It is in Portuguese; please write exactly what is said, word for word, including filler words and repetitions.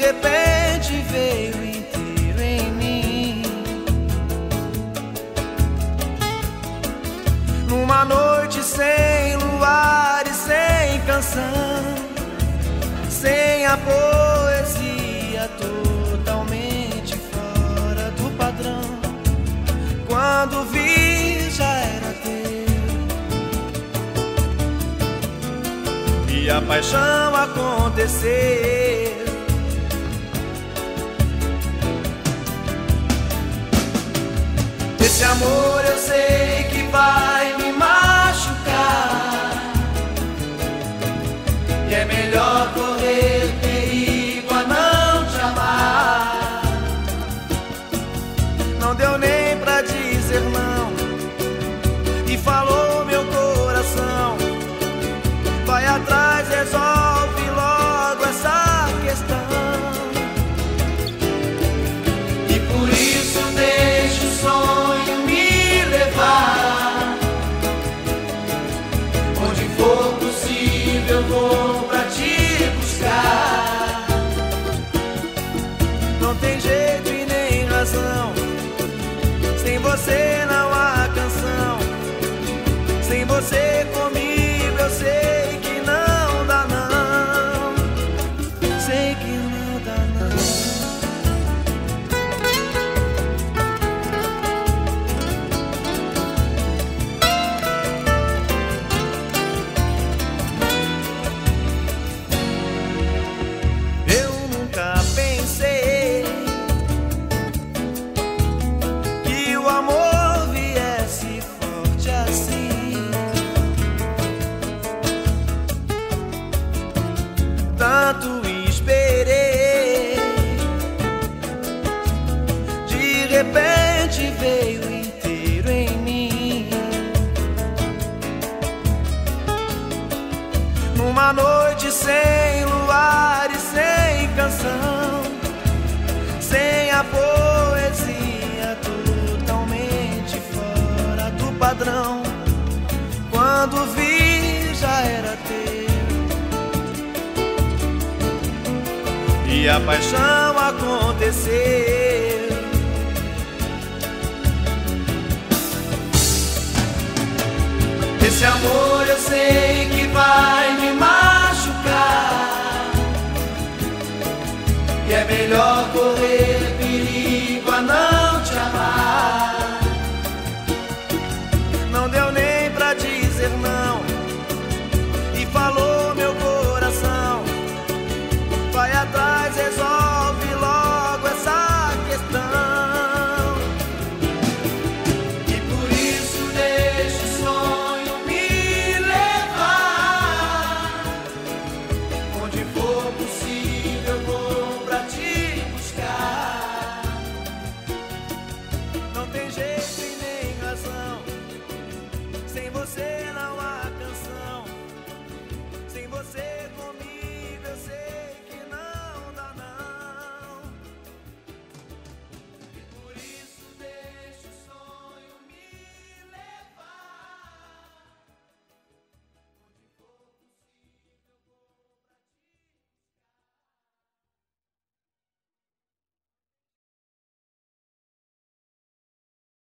repente veio inteiro em mim. Numa noite sem luar e sem canção, sem a poesia, totalmente fora do padrão. Quando vi, já era teu, e a paixão aconteceu. Esse amor eu sei que vai me machucar, e é melhor correr perigo a não te amar. Não deu nem pra dizer não, e falou meu coração: vai atrás, resolve logo essa questão. E por isso deixa o sonho me levar, onde for possível eu vou pra te buscar. Não tem jeito e nem razão, sem você não há canção. Sem você comigo eu sei que não dá não, sei que não dá não. Eu nunca pensei que o amor viesse forte assim. Tanto esperei, de repente veio inteiro em mim. Numa noite sem luar e sem canção, sem a poesia, totalmente fora do padrão. Quando vi, já era teu, e a paixão aconteceu. Esse amor eu sei que vai me machucar, e é melhor correr perigo a não te amar. Não deu nem pra dizer não, e falou meu coração: vai atrás, resolve logo essa questão. E por isso deixa o sonho me levar, onde for possível eu vou pra te buscar. Não tem jeito e nem razão, sem você